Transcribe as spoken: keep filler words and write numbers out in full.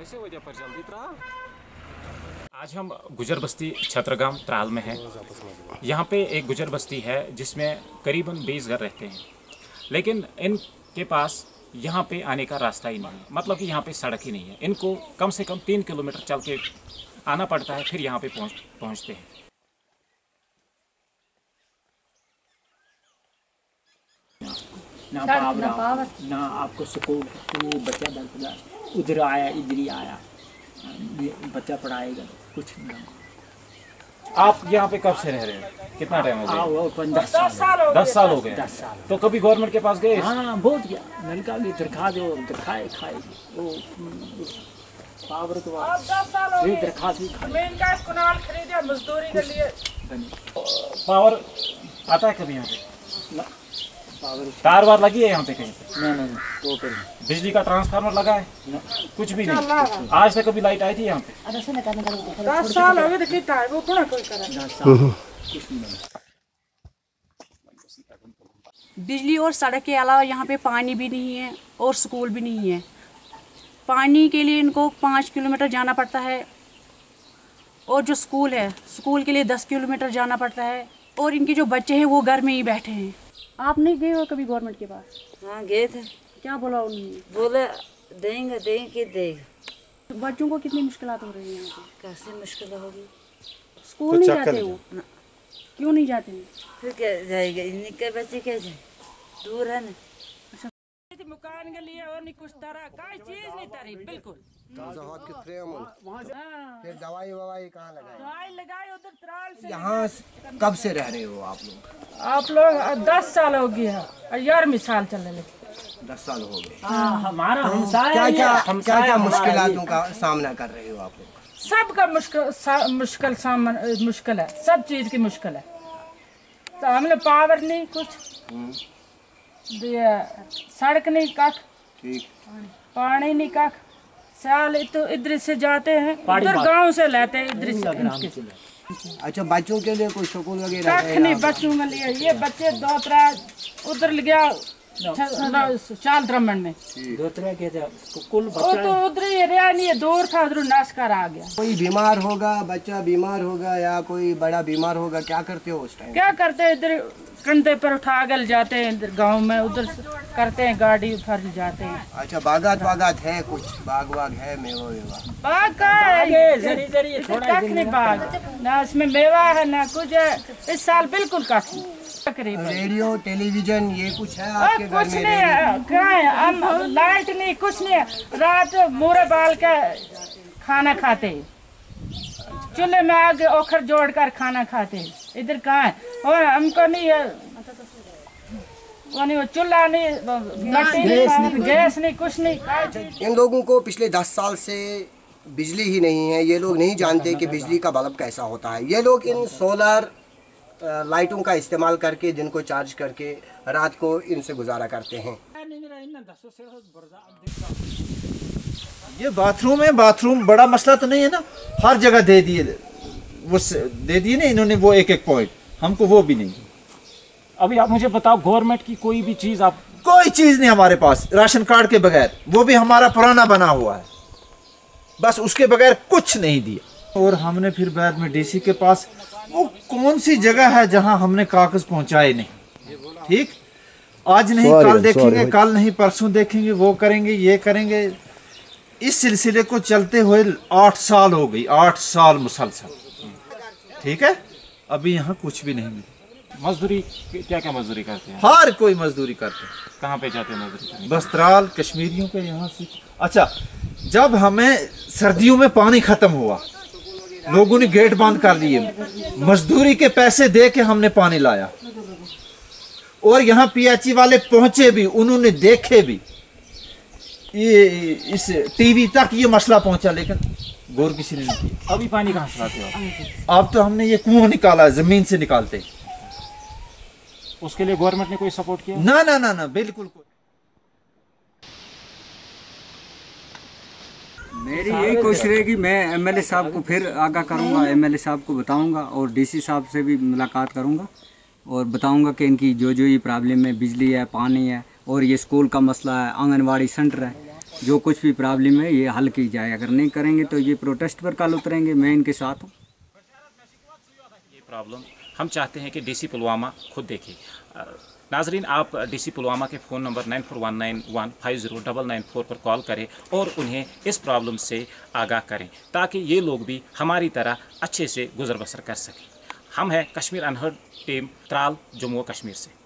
आज हम गुज्जर बस्ती छतरगाम त्राल में हैं। यहाँ पे एक गुज्जर बस्ती है जिसमें करीबन बीस घर रहते हैं, लेकिन इनके पास यहाँ पे आने का रास्ता ही नहीं है। मतलब कि यहाँ पे सड़क ही नहीं है। इनको कम से कम तीन किलोमीटर चल के आना पड़ता है, फिर यहाँ पे पहुँच पहुँचते हैं। ना पावर, ना, पावर। ना आपको स्कूल, तो बच्चा दस उधर आया इधर ही आया, बच्चा पढ़ाएगा कुछ नहीं। आप यहाँ पे कब से रह रहे हैं? कितना टाइम हो गया? दस साल हो दस साल हो गए। दस साल तो कभी गवर्नमेंट के पास गए? हाँ बहुत गया। नलका की दरखास्त जो दिखाए खाएगी वो पावर तो ये दरखास्त भी खरीदे मजदूरी के लिए। पावर आता है कभी यहाँ पे? तार वार लगी है यहाँ पे कहीं पे? नहीं नहीं वो करें। बिजली का ट्रांसफार्मर लगा है? कुछ भी नहीं। आज तक कभी लाइट आई थी यहाँ पे? दस साल हो गए तो कितना है वो थोड़ा कोई करे। बिजली और सड़क के अलावा यहाँ पे पानी भी नहीं है और स्कूल भी नहीं है। पानी के लिए इनको पाँच किलोमीटर जाना पड़ता है और जो स्कूल है स्कूल के लिए दस किलोमीटर जाना पड़ता है, और इनके जो बच्चे हैं वो घर में ही बैठे हैं। आप नहीं गए हो कभी गवर्नमेंट के पास? हाँ गए थे। क्या बोला उन्होंने? बोले देंगे देंगे कि देगा। बच्चों को कितनी मुश्किलात हो रही है यहाँ पे? कैसे मुश्किल होगी? स्कूल नहीं जाते वो? क्यों नहीं जाते हैं? फिर क्या जाएगा, इनके बच्चे क्या जाए, दूर है ना। मकान के लिए और नहीं कुछ तरह कोई चीज नहीं तरी बिल्कुल। फिर दवाई ववाई कहाँ लगाई? दवाई लगाई उधर त्राल से। यहाँ कब से रह रहे हो आप लोग? आप लोग दस साल हो गया, यार मिसाल चल रहे। दस साल हो गए। हमारा क्या क्या क्या क्या मुश्किलातों का सामना कर रहे हो आप लोग? सबका मुश्किल सा, मुश्किल सामान मुश्किल है, सब चीज की मुश्किल है। तो हमने पावर नहीं कुछ, सड़क नहीं कख, ठीक पानी नहीं कख। साल तो इधर से जाते हैं, उधर गांव से लाते हैं इधर से। अच्छा बच्चों के लिए कोई स्कूल वगैरह कख नहीं बच्चों के लिए। ये बच्चे दो तरह उधर गया चाल द्रमण में दो तरह के कुल वो तो उधर ही रहा नहीं, दूर था उधर नाश कर आ गया। कोई बीमार होगा, बच्चा बीमार होगा या कोई बड़ा बीमार होगा, क्या करते हो उस टाइम? क्या करते हैं, इधर कंधे पर उठा कर जाते हैं, इधर गांव में उधर करते हैं, गाड़ी उठा जाते हैं। अच्छा बागात वागात है कुछ? बाग वाग है, मेवा वेवा? बाग का है थोड़ा नहीं, बाग ना इसमें मेवा है ना कुछ है। इस साल बिल्कुल काफी। रेडियो टेलीविजन ये कुछ है आपके घर कुछ में? नहीं है, क्या है, हम लाइट नहीं कुछ नहीं है। रात मुरे बाल के खाना खाते, चूल्हे में आग ओखर जोड़ कर खाना खाते। इधर कहाँ है और हमको नहीं है, वो नहीं, चूल्हा नहीं, नहीं, गैस नहीं, कुछ नहीं। इन लोगों को पिछले दस साल से बिजली ही नहीं है। ये लोग नहीं जानते कि बिजली का बल्ब कैसा होता है। ये लोग इन सोलर लाइटों का इस्तेमाल करके, दिन को चार्ज करके रात को इनसे गुजारा करते हैं। ये बाथरूम है, बाथरूम बड़ा मसला तो नहीं है ना, हर जगह दे दिए, वो दे दिए ना इन्होंने वो एक एक पॉइंट, हमको वो भी नहीं। अभी आप मुझे बताओ, गवर्नमेंट की कोई भी चीज आप? कोई चीज नहीं हमारे पास, राशन कार्ड के बगैर, वो भी हमारा पुराना बना हुआ है, बस उसके बगैर कुछ नहीं दिया। और हमने फिर बाद में डीसी के पास, वो कौन सी जगह है जहां हमने कागज पहुंचाए नहीं, ठीक, आज नहीं कल देखेंगे, कल नहीं परसों देखेंगे, वो करेंगे ये करेंगे। इस सिलसिले को चलते हुए आठ साल हो गई, आठ साल मुसलसल, ठीक है, अभी यहाँ कुछ भी नहीं मिला। मजदूरी क्या क्या मजदूरी करते हैं? हर कोई मजदूरी करते हैं। कहाँ पे जाते हैं मजदूरी करने? बस्त्राल कश्मीरियों पे यहाँ से। अच्छा जब हमें सर्दियों में पानी खत्म हुआ, लोगों ने गेट बंद कर दिए, मजदूरी के पैसे दे के हमने पानी लाया, और यहाँ पीएचई वाले पहुंचे भी, उन्होंने देखे भी, ये इस टीवी तक ये मसला पहुंचा, लेकिन गौर किसी ने नहीं किया। अभी पानी कहाँ से लाते हो? अब तो हमने ये कुआं निकाला, जमीन से निकालते। उसके लिए गवर्नमेंट ने कोई सपोर्ट किया? ना ना ना ना बिल्कुल कोई। मेरी यही कोशिश रहेगी, मैं एमएलए साहब को फिर आगाह करूंगा, एमएलए साहब को बताऊंगा, और डीसी साहब से भी मुलाकात करूंगा और बताऊंगा कि इनकी जो जो ये प्रॉब्लम है, बिजली है, पानी है, और ये स्कूल का मसला है, आंगनवाड़ी सेंटर है, जो कुछ भी प्रॉब्लम है ये हल की जाए। अगर नहीं करेंगे तो ये प्रोटेस्ट पर कल उतरेंगे, मैं इनके साथ हूँ। ये प्रॉब्लम हम चाहते हैं कि डीसी पुलवामा खुद देखे। नाजरीन, आप डीसी पुलवामा के phone number nine four one nine one five zero double nine four पर कॉल करें और उन्हें इस प्रॉब्लम से आगाह करें ताकि ये लोग भी हमारी तरह अच्छे से गुजर बसर कर सकें। हम हैं कश्मीर अनहर्ड टीम त्राल, जम्मू व कश्मीर से।